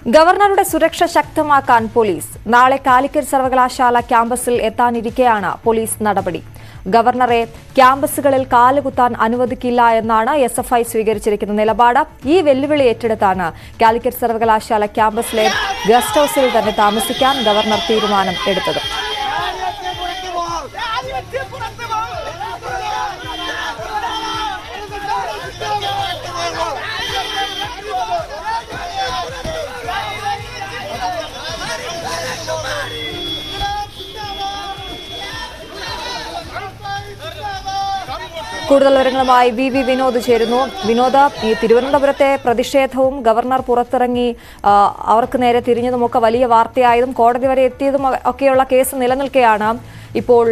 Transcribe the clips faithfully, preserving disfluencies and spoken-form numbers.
ഗവർണറുടെ സുരക്ഷ ശക്തമാക്കാൻ പോലീസ്. നാളെ കാലിക്കറ്റ് സർവകലാശാല ക്യാമ്പസിൽ എത്താനിരിക്കെയാണ് പോലീസ് നടപടി. ഗവർണറെ ക്യാമ്പസുകളിൽ കാലുകുത്താൻ അനുവദിക്കില്ല എന്നാണ് എസ് എഫ് ഐ സ്വീകരിച്ചിരിക്കുന്ന നിലപാട്. ഈ വെല്ലുവിളി ഏറ്റെടുത്താണ് കാലിക്കറ്റ് സർവകലാശാല ക്യാമ്പസിലെ ഗസ്റ്റ് ഹൌസിൽ തന്നെ താമസിക്കാൻ ഗവർണർ തീരുമാനം എടുത്തത്. കൂടുതൽ വിവരങ്ങളുമായി വി വി വിനോദ് ചേരുന്നു. വിനോദ, ഈ തിരുവനന്തപുരത്തെ പ്രതിഷേധവും ഗവർണർ പുറത്തിറങ്ങി അവർക്ക് നേരെ തിരിഞ്ഞതുമൊക്കെ വലിയ വാർത്തയായതും കോടതി വരെ എത്തിയതും ഒക്കെയുള്ള കേസ് നിലനിൽക്കെയാണ് ഇപ്പോൾ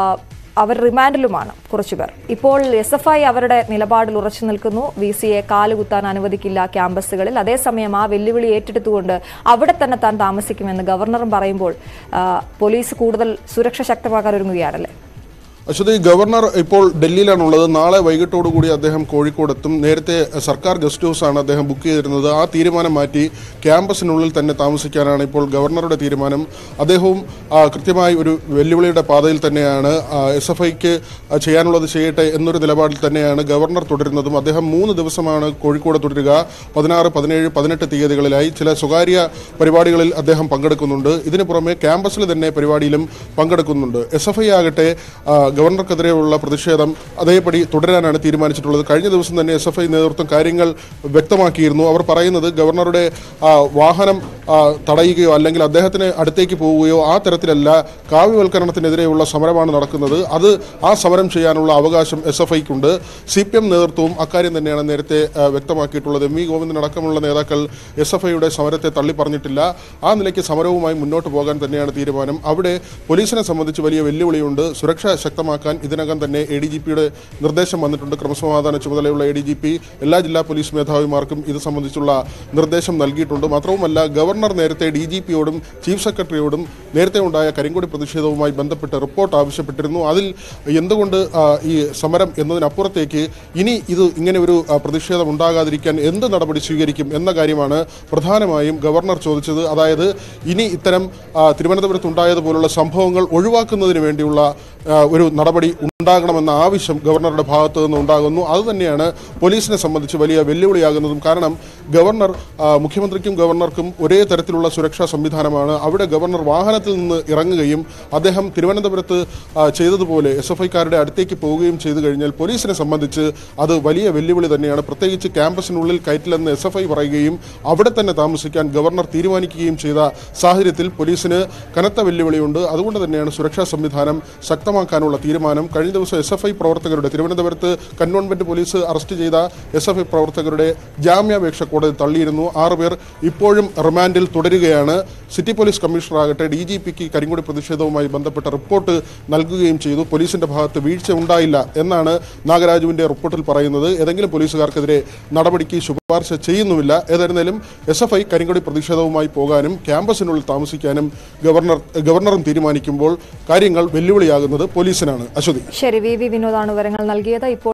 അവർ റിമാൻഡിലുമാണ് കുറച്ചുപേർ. ഇപ്പോൾ എസ് എഫ് ഐ അവരുടെ നിലപാടിൽ ഉറച്ചു നിൽക്കുന്നു. വി സിയെ കാലുകുത്താൻ അനുവദിക്കില്ല ക്യാമ്പസുകളിൽ. അതേസമയം ആ വെല്ലുവിളി ഏറ്റെടുത്തുകൊണ്ട് അവിടെ തന്നെ താൻ താമസിക്കുമെന്ന് ഗവർണറും പറയുമ്പോൾ പോലീസ് കൂടുതൽ സുരക്ഷ ശക്തമാക്കാൻ ഒരുങ്ങുകയാണല്ലേ? അശ്വതി, ഗവർണർ ഇപ്പോൾ ഡൽഹിയിലാണുള്ളത്. നാളെ വൈകിട്ടോടുകൂടി അദ്ദേഹം കോഴിക്കോടെത്തും. നേരത്തെ സർക്കാർ ഗസ്റ്റ് ഹൗസാണ് അദ്ദേഹം ബുക്ക് ചെയ്തിരുന്നത്. ആ തീരുമാനം മാറ്റി ക്യാമ്പസിനുള്ളിൽ തന്നെ താമസിക്കാനാണ് ഇപ്പോൾ ഗവർണറുടെ തീരുമാനം. അദ്ദേഹവും കൃത്യമായി ഒരു വെല്ലുവിളിയുടെ പാതയിൽ തന്നെയാണ്. എസ് എഫ് ഐക്ക് ചെയ്യാനുള്ളത് ചെയ്യട്ടെ എന്നൊരു നിലപാടിൽ തന്നെയാണ് ഗവർണർ തുടരുന്നതും. അദ്ദേഹം മൂന്ന് ദിവസമാണ് കോഴിക്കോട് തുടരുക. പതിനാറ് പതിനേഴ് പതിനെട്ട് തീയതികളിലായി ചില സ്വകാര്യ പരിപാടികളിൽ അദ്ദേഹം പങ്കെടുക്കുന്നുണ്ട്. ഇതിനു പുറമെ ക്യാമ്പസിൽ തന്നെ പരിപാടിയിലും പങ്കെടുക്കുന്നുണ്ട്. എസ് എഫ് ഐ ആകട്ടെ ഗവർണർക്കെതിരെയുള്ള പ്രതിഷേധം അതേപടി തുടരാനാണ് തീരുമാനിച്ചിട്ടുള്ളത്. കഴിഞ്ഞ ദിവസം തന്നെ എസ് എഫ് ഐ നേതൃത്വം കാര്യങ്ങൾ വ്യക്തമാക്കിയിരുന്നു. അവർ പറയുന്നത് ഗവർണറുടെ വാഹനം തടയുകയോ അല്ലെങ്കിൽ അദ്ദേഹത്തിന് അടുത്തേക്ക് പോവുകയോ ആ തരത്തിലല്ല, കാവ്യവൽക്കരണത്തിനെതിരെയുള്ള സമരമാണ് നടക്കുന്നത്. അത് ആ സമരം ചെയ്യാനുള്ള അവകാശം എസ് എഫ് ഐക്കുണ്ട്. സി പി എം നേതൃത്വവും അക്കാര്യം തന്നെയാണ് നേരത്തെ വ്യക്തമാക്കിയിട്ടുള്ളത്. എം വി ഗോവിന്ദൻ അടക്കമുള്ള നേതാക്കൾ എസ് എഫ് ഐയുടെ സമരത്തെ തള്ളിപ്പറഞ്ഞിട്ടില്ല. ആ നിലയ്ക്ക് സമരവുമായി മുന്നോട്ട് പോകാൻ തന്നെയാണ് തീരുമാനം. അവിടെ പോലീസിനെ സംബന്ധിച്ച് വലിയ വെല്ലുവിളിയുണ്ട്. സുരക്ഷ ശക്തമാക്കാൻ ഇതിനകം തന്നെ എ ഡി ജി പിയുടെ നിർദ്ദേശം വന്നിട്ടുണ്ട്. ക്രമസമാധാന ചുമതലയുള്ള എ ഡി ജി പി എല്ലാ ജില്ലാ പോലീസ് മേധാവിമാർക്കും ഇത് സംബന്ധിച്ചുള്ള നിർദ്ദേശം നൽകിയിട്ടുണ്ട്. മാത്രവുമല്ല, ഗവർണർ നേരത്തെ ഡി ജി പിയോടും ചീഫ് സെക്രട്ടറിയോടും നേരത്തെ ഉണ്ടായ കരിങ്കൊടി പ്രതിഷേധവുമായി ബന്ധപ്പെട്ട് റിപ്പോർട്ട് ആവശ്യപ്പെട്ടിരുന്നു. അതിൽ എന്തുകൊണ്ട് ഈ സമരം എന്നതിനപ്പുറത്തേക്ക് ഇനി ഇത് ഇങ്ങനെ ഒരു പ്രതിഷേധം ഉണ്ടാകാതിരിക്കാൻ എന്ത് നടപടി സ്വീകരിക്കും എന്ന കാര്യമാണ് പ്രധാനമായും ഗവർണർ ചോദിച്ചത്. അതായത് ഇനി ഇത്തരം തിരുവനന്തപുരത്ത് ഉണ്ടായതുപോലുള്ള സംഭവങ്ങൾ ഒഴിവാക്കുന്നതിന് വേണ്ടിയുള്ള ഒരു നടപടി ഉണ്ടാകണമെന്ന ആവശ്യം ഗവർണറുടെ ഭാഗത്തു നിന്ന് ഉണ്ടാകുന്നു. അതുതന്നെയാണ് പോലീസിനെ സംബന്ധിച്ച് വലിയ വെല്ലുവിളിയാകുന്നതും. കാരണം ഗവർണർ മുഖ്യമന്ത്രിക്കും ഗവർണർക്കും ഒരേ തരത്തിലുള്ള സുരക്ഷാ സംവിധാനമാണ്. അവിടെ ഗവർണർ വാഹനത്തിൽ നിന്ന് ഇറങ്ങുകയും അദ്ദേഹം തിരുവനന്തപുരത്ത് ചെയ്തതുപോലെ എസ് എഫ് ഐക്കാരുടെ അടുത്തേക്ക് പോവുകയും ചെയ്തു കഴിഞ്ഞാൽ പോലീസിനെ സംബന്ധിച്ച് അത് വലിയ വെല്ലുവിളി തന്നെയാണ്. പ്രത്യേകിച്ച് ക്യാമ്പസിനുള്ളിൽ കയറ്റില്ലെന്ന് എസ് എഫ് ഐ പറയുകയും അവിടെ തന്നെ താമസിക്കാൻ ഗവർണർ തീരുമാനിക്കുകയും ചെയ്ത സാഹചര്യത്തിൽ പോലീസിന് കനത്ത വെല്ലുവിളിയുണ്ട്. അതുകൊണ്ട് തന്നെയാണ് സുരക്ഷാ സംവിധാനം ശക്തമാക്കാനുള്ള തീരുമാനം. കഴിഞ്ഞ ദിവസം എസ് എഫ് ഐ പ്രവർത്തകരുടെ തിരുവനന്തപുരത്ത് കന്റോൺമെന്റ് പോലീസ് അറസ്റ്റ് ചെയ്ത എസ് എഫ് ഐ പ്രവർത്തകരുടെ ജാമ്യാപേക്ഷ കോടതി തള്ളിയിരുന്നു. ആറുപേർ ഇപ്പോഴും റിമാൻഡിൽ തുടരുകയാണ്. സിറ്റി പോലീസ് കമ്മീഷണറാകട്ടെ ഡി ജി പിക്ക് കരിങ്കൊടി പ്രതിഷേധവുമായി ബന്ധപ്പെട്ട റിപ്പോർട്ട് നൽകുകയും ചെയ്തു. പോലീസിന്റെ ഭാഗത്ത് വീഴ്ച ഉണ്ടായില്ല എന്നാണ് നാഗരാജുവിന്റെ റിപ്പോർട്ടിൽ പറയുന്നത്. ഏതെങ്കിലും പോലീസുകാർക്കെതിരെ നടപടിക്ക് ശുപാർശ ചെയ്യുന്നുമില്ല. ഏതായിരുന്നാലും എസ് എഫ് ഐ കരിങ്കൊടി പ്രതിഷേധവുമായി പോകാനും ക്യാമ്പസിനുള്ളിൽ താമസിക്കാനും ഗവർണർ ഗവർണറും തീരുമാനിക്കുമ്പോൾ കാര്യങ്ങൾ വെല്ലുവിളിയാകുന്നത് പോലീസിനാണ്. അശ്വതി, ശരി, വി വി വിനോദാണ് വിവരങ്ങൾ നൽകിയത്. ഇപ്പോൾ